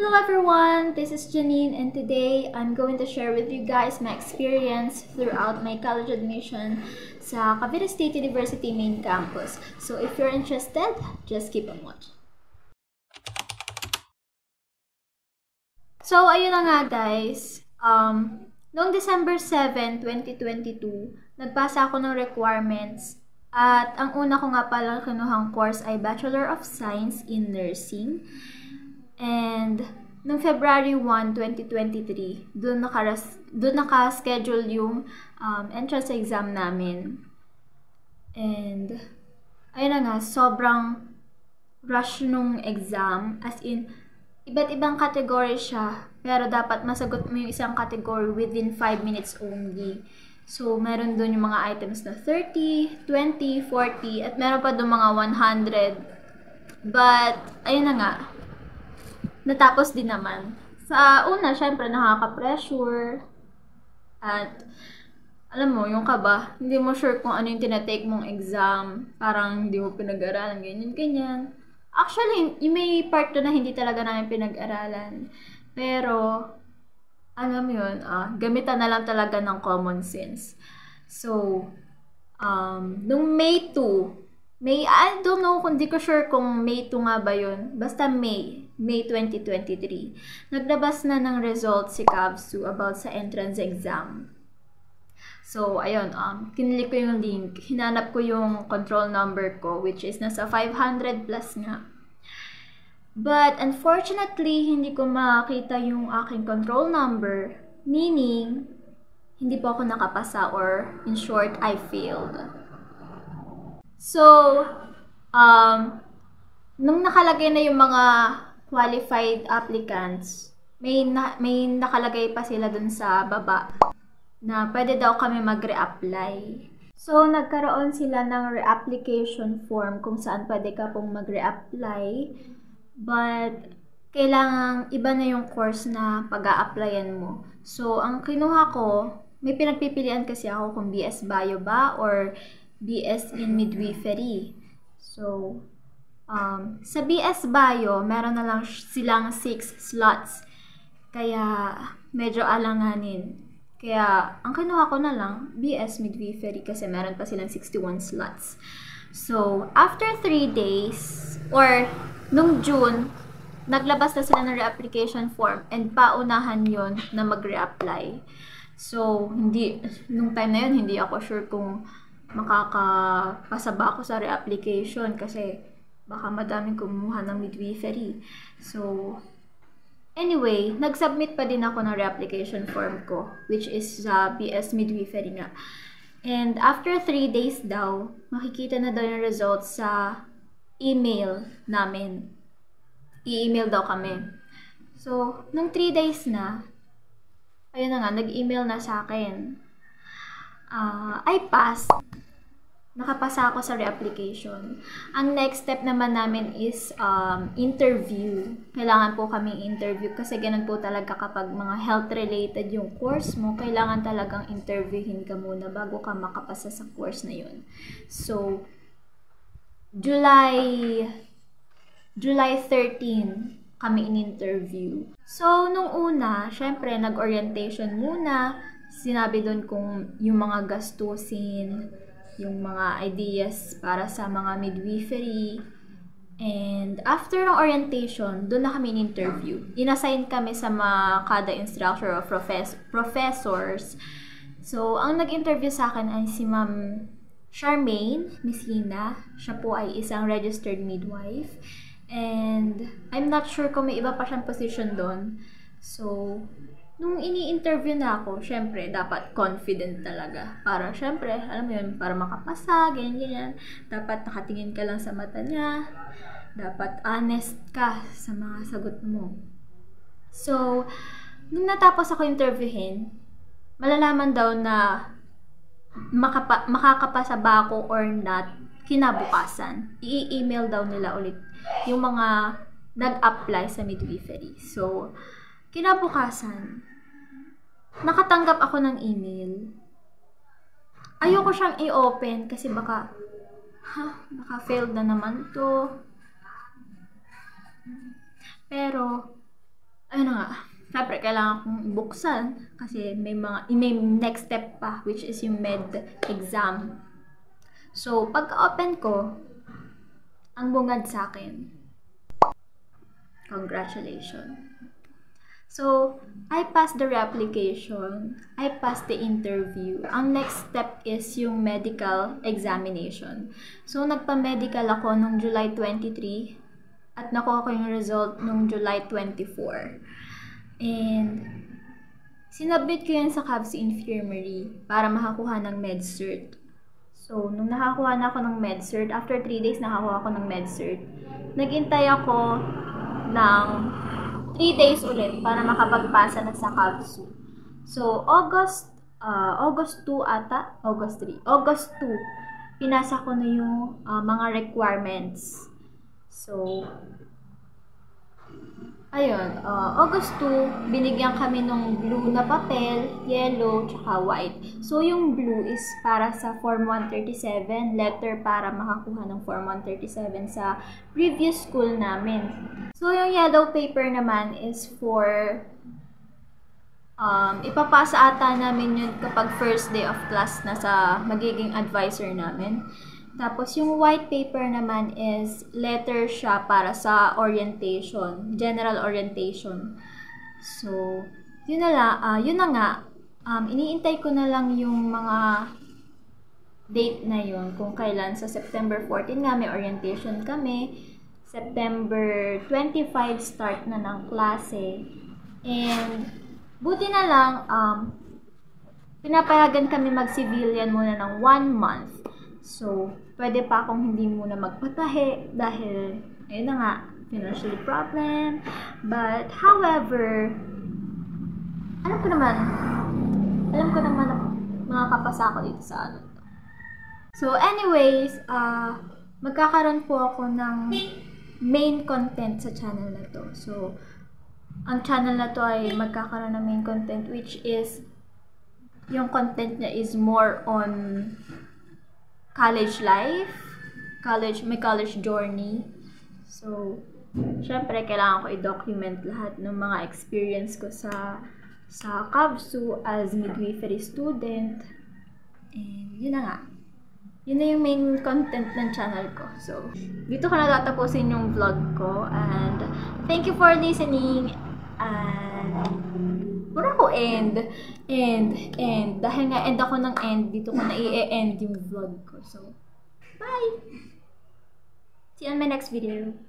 Hello everyone, this is Janine and today I'm going to share with you guys my experience throughout my college admission sa Cavite State University main campus. So if you're interested, just keep on watching. So ayun na nga guys, noong December 7, 2022, nagpasa ako ng requirements at ang una ko nga palang kinuhang course ay Bachelor of Science in Nursing. And noong February 1, 2023, doon naka-schedule yung entrance exam namin. And ayun na nga, sobrang rush nung exam. As in, iba't ibang category siya. Pero dapat masagot mo yung isang category within 5 minutes only. So, meron doon yung mga items na 30, 20, 40, at meron pa doon mga 100. But, ayun na nga, natapos din naman. Sa una, syempre, nakaka-pressure. At, alam mo, yung kaba, hindi mo sure kung ano yung tinatake mong exam. Parang hindi mo pinag-aralan, ganyan. Actually, may part na hindi talaga namin pinag-aralan. Pero, alam mo yun, gamitan na lang talaga ng common sense. So, nung May 2, I don't know kung di ko sure kung May 2 nga ba yun. Basta May 2023. Naglabas na ng results si CAVSU about sa entrance exam. So, ayun, kinlik ko yung link. Hinanap ko yung control number ko, which is nasa 500 plus nga. But, unfortunately, hindi ko makita yung aking control number. Meaning, hindi po ako nakapasa or, in short, I failed. So, nung nakalagay na yung mga qualified applicants, may nakalagay pa sila dun sa baba na pwede daw kami mag-reapply. So, nagkaroon sila ng reapplication form kung saan pwede ka pong mag-reapply. But, kailangang iba na yung course na pag-a-applyan mo. So, ang kinuha ko, may pinagpipilian kasi ako kung BS Bio ba or BS in Midwifery. So, sa BS Bio, meron na lang silang 6 slots. Kaya, medyo alanganin. Kaya, ang kinuha ko na lang, BS Midwifery kasi meron pa silang 61 slots. So, after 3 days, or nung June, naglabas na sila ng reapplication form and paunahan yon na mag-reapply. So, nung time na yun, hindi ako sure kung makakapasa ba ako sa reapplication kasi baka madaming kumuha ng midwifery. So, anyway, nag-submit pa din ako ng reapplication form ko, which is sa BS Midwifery nga. And after 3 days daw, makikita na daw yung results sa email namin. I-email daw kami. So, nung 3 days na, ayun na nga, nag-email na sa akin. I passed. Nakapasa ako sa reapplication. Ang next step naman namin is interview. Kailangan po kaming interview kasi ganun po talaga kapag mga health-related yung course mo, kailangan talagang interviewin ka muna bago ka makapasa sa course na yun. So, July 13 kami in-interview. So, nung una, syempre, nag-orientation muna. Sinabi doon kung yung mga gastusin, yung mga ideas para sa mga midwifery. And after ng orientation, doon na kami in-interview. In-assign kami sa mga kada instructor of professors. So, ang nag-interview sa akin ay si Ma'am Charmaine Messina. Siya po ay isang registered midwife. And I'm not sure kung may iba pa siyang position doon. So, nung ini-interview na ako, syempre, dapat confident talaga. Para, syempre, alam mo yun, para makapasa, ganyan. Dapat nakatingin ka lang sa mata niya. Dapat honest ka sa mga sagot mo. So, nung natapos ako interviewin, malalaman daw na makakapasa ba ako or not kinabukasan. I-email daw nila ulit yung mga nag-apply sa midwifery. So, kinabukasan, nakatanggap ako ng email. Ayoko siyang i-open kasi baka failed na naman to. Pero, nga, syempre kailangan kong buksan kasi may next step pa, which is yung med exam. So, pagka-open ko, ang bungad sa akin. Congratulations. So, I passed the reapplication. I passed the interview. Ang next step is yung medical examination. So, nagpa-medical ako nung July 23 at nakuha ko yung result nung July 24. And, sinubmit ko yan sa Cavs Infirmary para makakuha ng med-cert. So, nung nakakuha na ako ng med-cert, after 3 days nakakuha ako ng med-cert, naghintay ako ng 3 days ulit para makapagpasa na sa Cavs. So, August 2 ata, August 2, pinasa ko na yung mga requirements. So, ayun, August 2, binigyan kami ng blue na papel, yellow, tsaka white. So, yung blue is para sa Form 137, letter para makakuha ng Form 137 sa previous school namin. So, yung yellow paper naman is for, ipapasa ata namin yun kapag first day of class na sa magiging advisor namin. Tapos, yung white paper naman is letter siya para sa orientation, general orientation. So, yun na nga, iniintay ko na lang yung mga date na yun, kung kailan. Sa September 14 nga, may orientation kami. September 25, start na ng klase. And, buti na lang, pinapayagan kami mag-civilian muna ng 1 month. So, pwede pa akong hindi muna magpatahe dahil, ayun na nga, financial problem. But, however, alam ko naman na makakapasa ako dito sa ano. So, anyways, magkakaroon po ako ng main content sa channel na to. So, ang channel na to ay magkakaroon ng main content, which is, yung content niya is more on college life, may college journey. So, syempre, kailangan ko i-document lahat ng mga experience ko sa CAVSU as midwifery student. And, yun na nga. Yun na yung main content ng channel ko. So, dito ko na tatapusin yung vlog ko. And, thank you for listening. And, muna ko end. Dahil nga end ako ng end, dito ko na i-end yung vlog ko. So, bye! See you on my next video.